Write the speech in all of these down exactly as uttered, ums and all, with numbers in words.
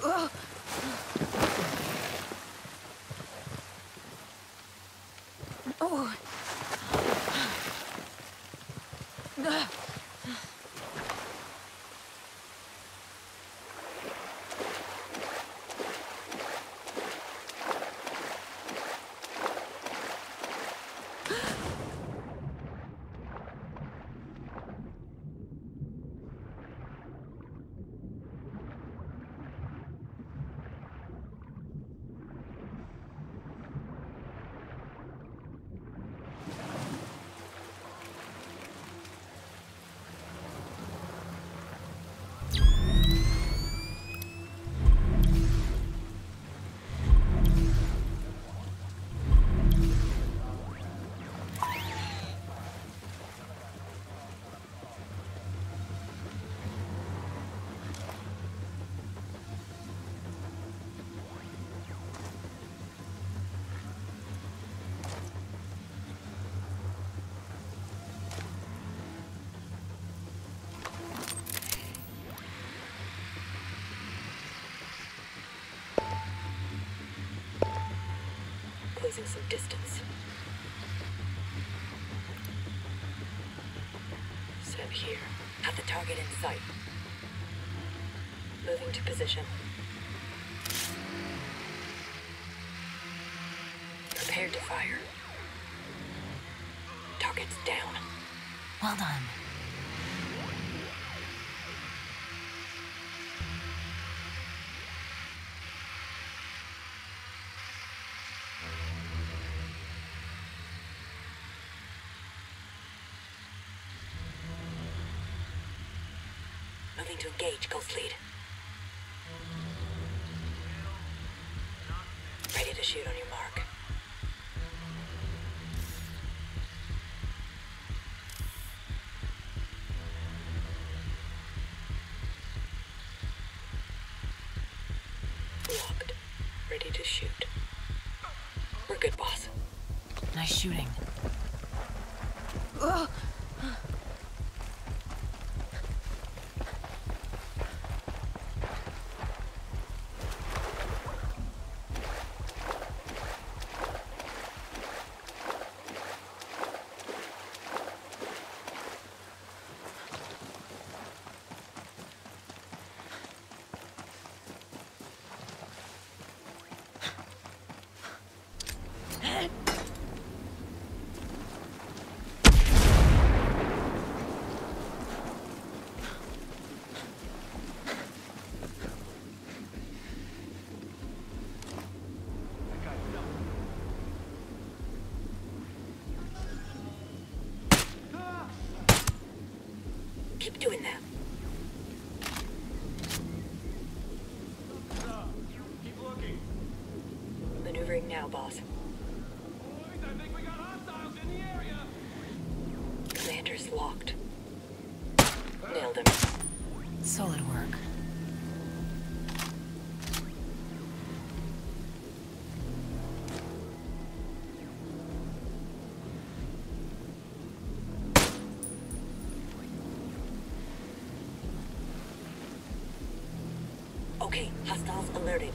Oh. Closing some distance. Set here. Have the target in sight. Moving to position. Prepared to fire. Target's down. Well done. Moving to engage, Ghost Lead. Ready to shoot on your mark. Locked. Ready to shoot. We're good, boss. Nice shooting. Ugh. Keep doing that. Keep looking. Maneuvering now, boss. Boys, I think we got hostiles in the area. Commander's locked. Nailed him. Solid work. Okay, hostiles alerted.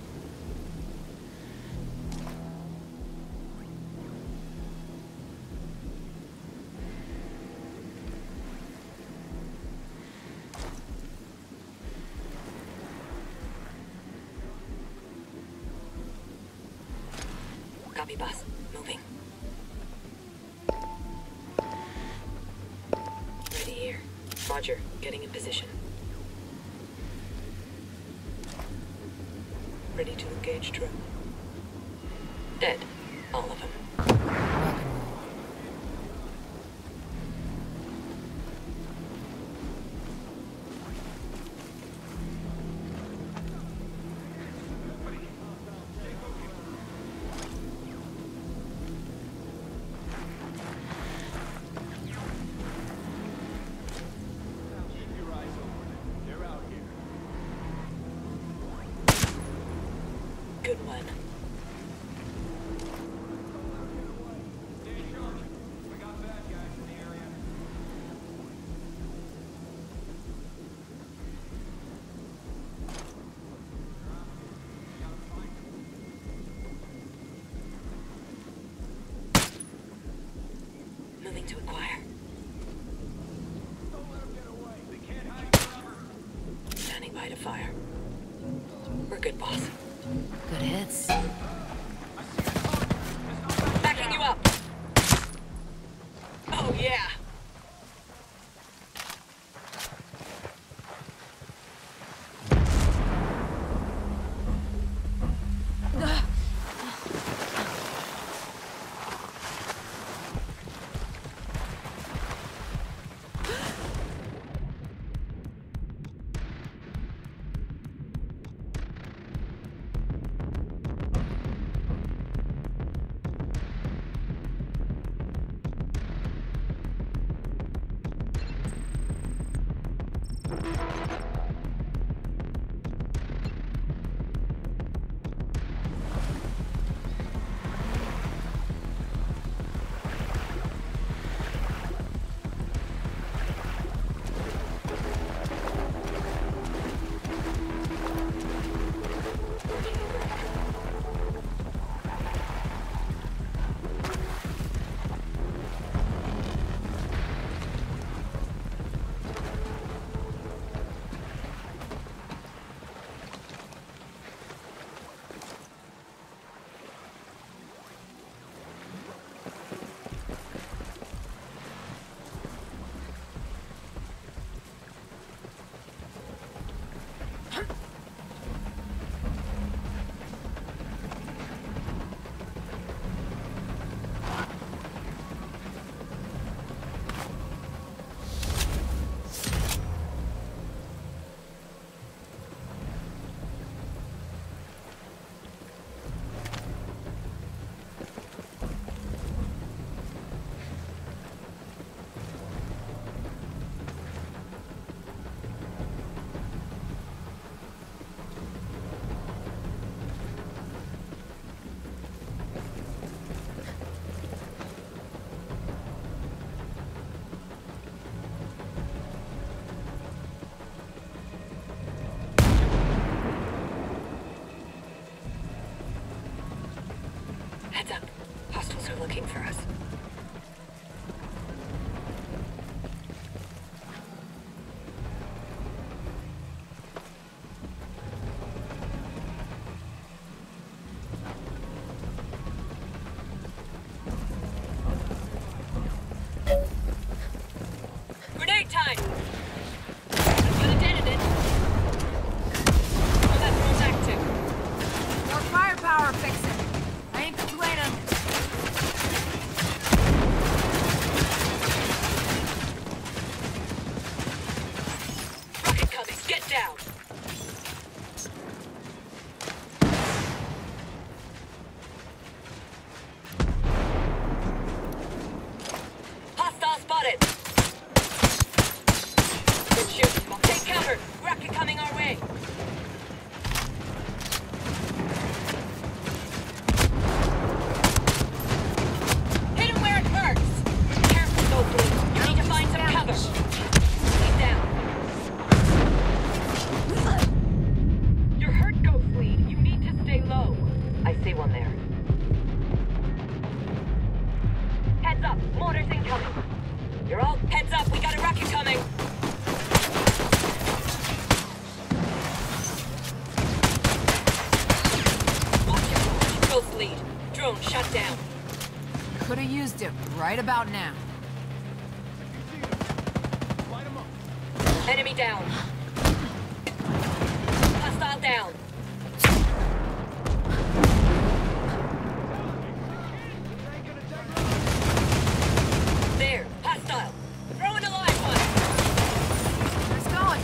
Copy, boss. Moving. Ready here. Roger. Getting in position. Ready to engage drone. Dead. All of them. Keep your eyes open. They're out here. Good one. line of fire. We're good, boss. Good hits. Backing you up! Oh, yeah! Heads up. Hostiles are looking for us. Grenade time! I'm gonna detonate it. Oh, that throws active. More firepower, fix it. I ain't complaining. Rocket coming. Get down. Hostile spotted. Good shoot. Take cover. Rocket coming our way. Hit him where it hurts. Careful, though, please. You need to find some cover. He's down. You're hurt, Ghost Lead. You need to stay low. I see one there. Heads up. Mortars incoming. You're all heads up. We got a rocket coming. Watch your watch. Ghost Lead. Drone shut down. Could have used it right about now. Light 'em up. Enemy down. Hostile down. There. Hostile. Throw in a live one. It's going.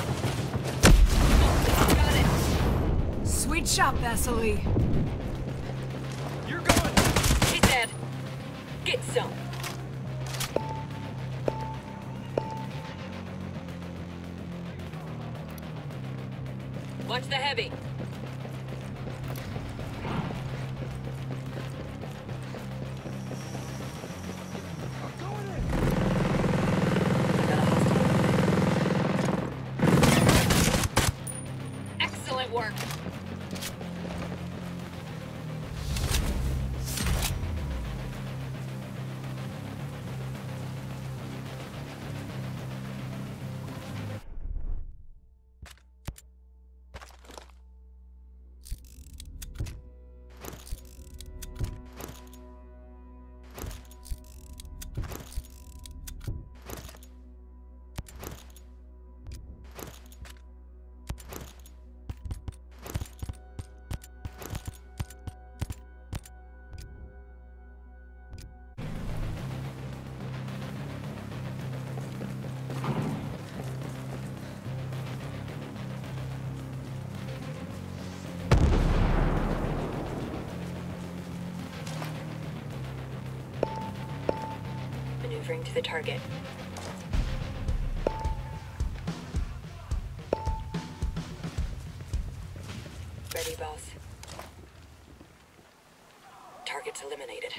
Got it. Sweet shot, Vasily. You're going. He's dead. Get some. Watch the heavy. I'm going in. Got a hostile. Excellent work. transferring to the target. Ready, boss. Target's eliminated.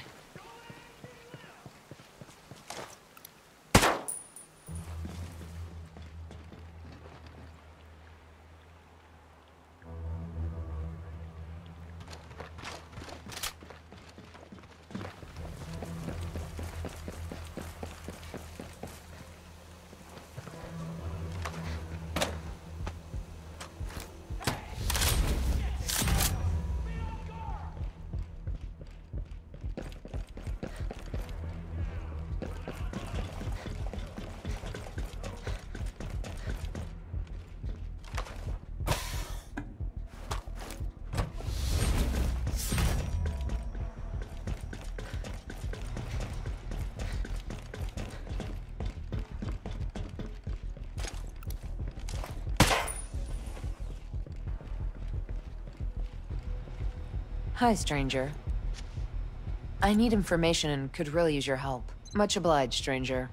Hi, stranger. I need information and could really use your help. Much obliged, stranger.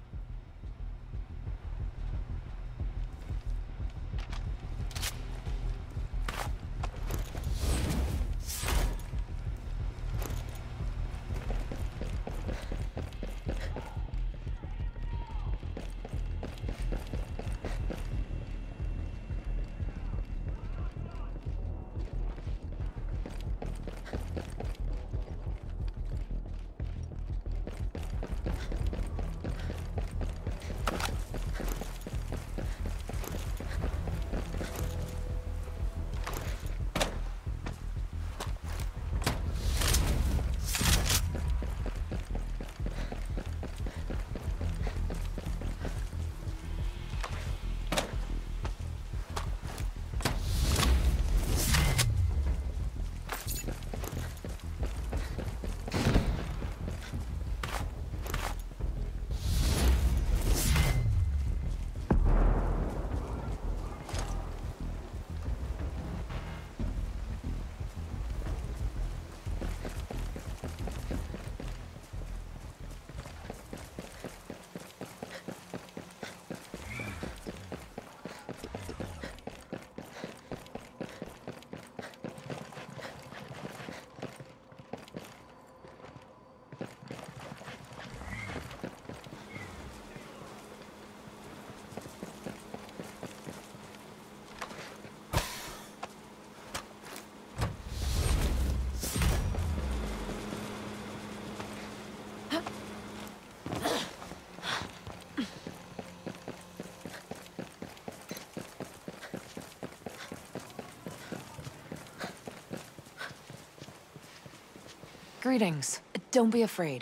Greetings. Don't be afraid.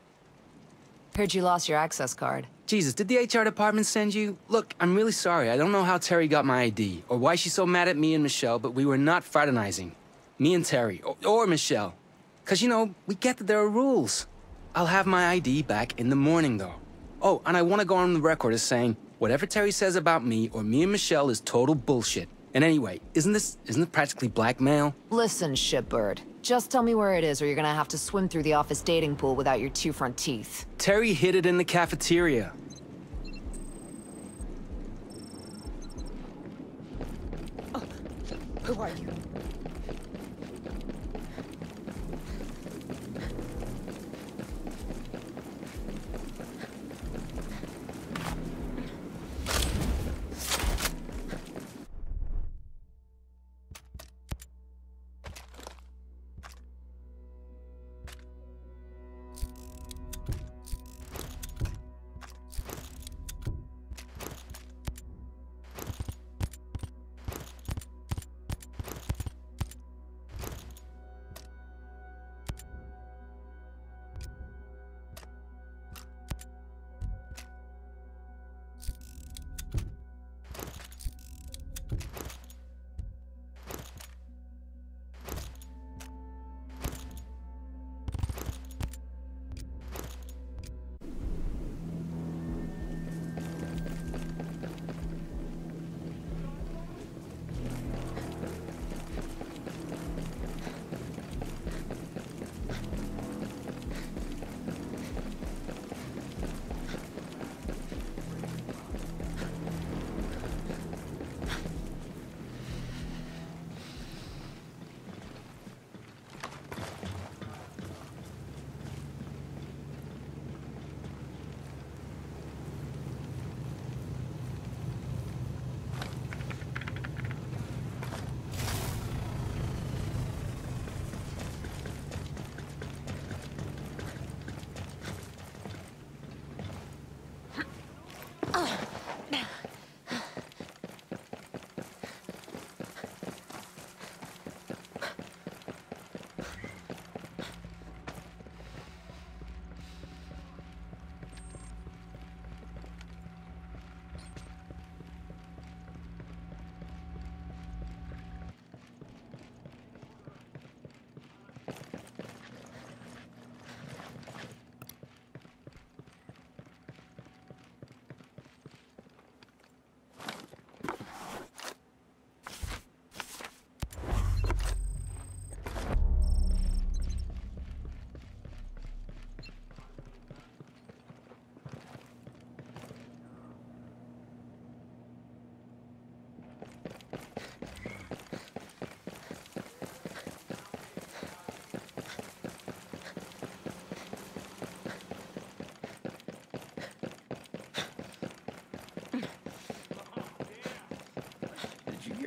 Heard you lost your access card. Jesus, did the H R department send you? Look, I'm really sorry. I don't know how Terry got my I D, or why she's so mad at me and Michelle, but we were not fraternizing. Me and Terry, or, or Michelle. Cause, you know, we get that there are rules. I'll have my I D back in the morning, though. Oh, and I want to go on the record as saying, whatever Terry says about me or me and Michelle is total bullshit. And anyway, isn't this, isn't it practically blackmail? Listen, shitbird. Just tell me where it is, or you're gonna have to swim through the office dating pool without your two front teeth. Terry hid it in the cafeteria. Oh, who are you?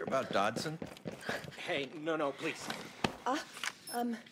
about Dodson? Hey, no, no, please. Uh, um,